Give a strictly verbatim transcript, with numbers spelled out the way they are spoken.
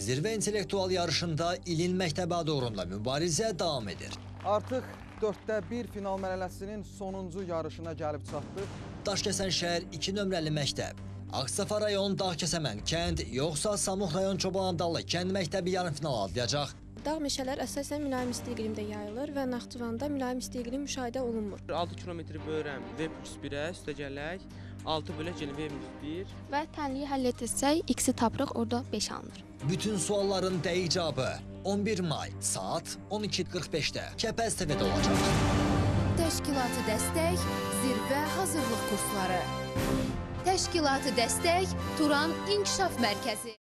Zirvə intellektual yarışında ilin məktəbi adı uğrunda mübarizə davam edir. Artıq dörddə bir final mərhələsinin sonuncu yarışına gəlib çatdıq. Daşkəsən şəhər iki nömrəli məktəb, Ağstafa rayon Dağkəsəmən kənd, yoxsa Samux rayon Çobanabdallı kənd məktəbi yarımfinal adlayacaq. Dağ meşələr əsasən mülayim isti iqlimdə yayılır və Naxçıvanda mülayim isti iqlim müşahidə olunmur. altı kilometr böyrəm V plus birə üstəgələk, altı bölək V minus bir. Və tənliyi həll etsək, x-i tapırıq, orada beş alınır. Bütün sualların dəqiq cavabı on bir may saat on iki qırx beşdə Kəpəz T V-də olacaq. Təşkilatı dəstək, zirvə hazırlıq kursları. Təşkilatı dəstək, Turan İnkişaf Mərkəzi.